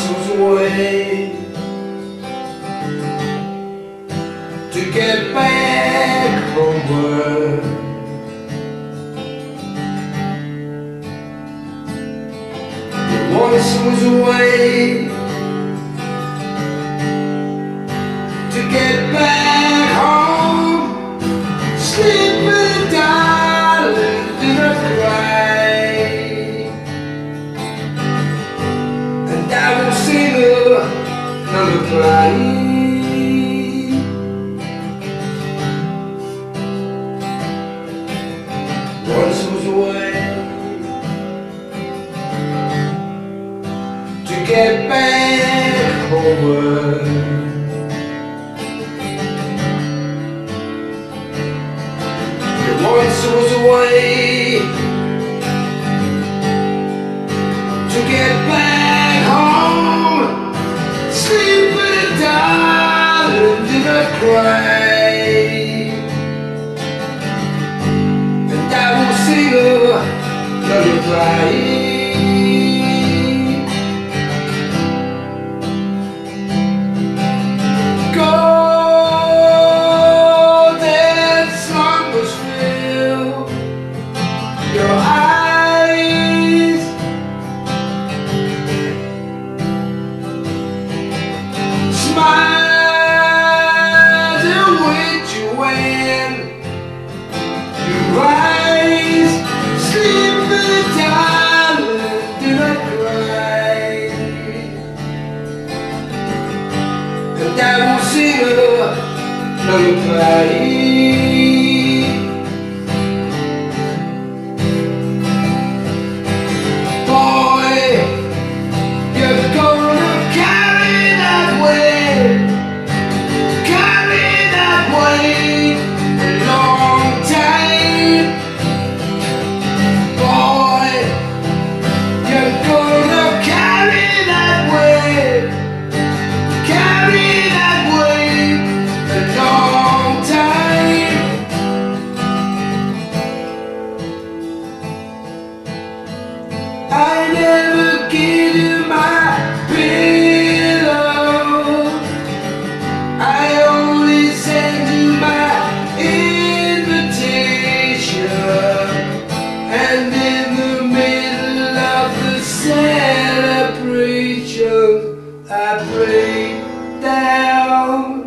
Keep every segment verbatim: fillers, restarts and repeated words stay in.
was a way to get back homeward. There once was a way to get back home. Sleep with a darling, do not cry, and I will sing a lullaby. Once was a way to get back homeward. There once was a way to get back home. Sleep with a darling, do not cry, and I will sing a lullaby. And I will sing a lullaby. Boy, you're gonna carry that weight, carry that weight a long time. Boy, you're gonna carry that weight, carry that weight a long time. I never give you my pillow, I only send you my invitation, and in the middle of the celebration I break down.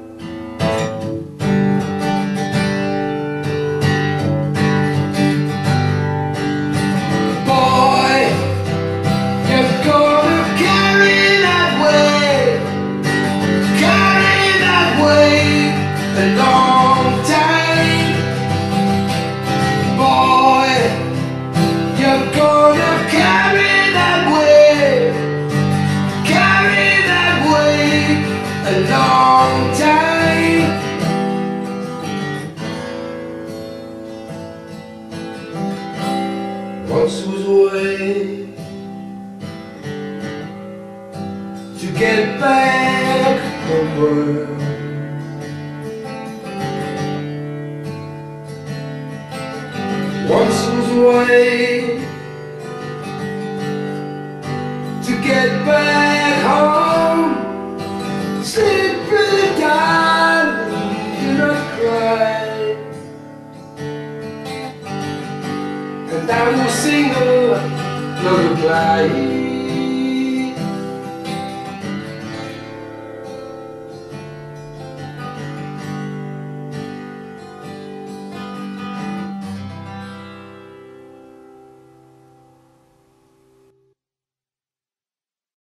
Boy, you're gonna carry that weight, carry that weight a long time. Boy, you're gonna carry that weight, carry that weight a long time. Once was a way to get back homeward. Once was a way to get back home. Sleep with a darling, do not cry, and I will sing a lullaby.